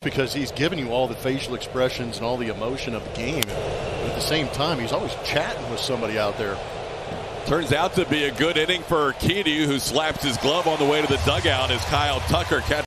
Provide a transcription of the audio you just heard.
because he's giving you all the facial expressions and all the emotion of the game. But at the same time, he's always chatting with somebody out there. Turns out to be a good inning for Urquidy, who slaps his glove on the way to the dugout as Kyle Tucker catches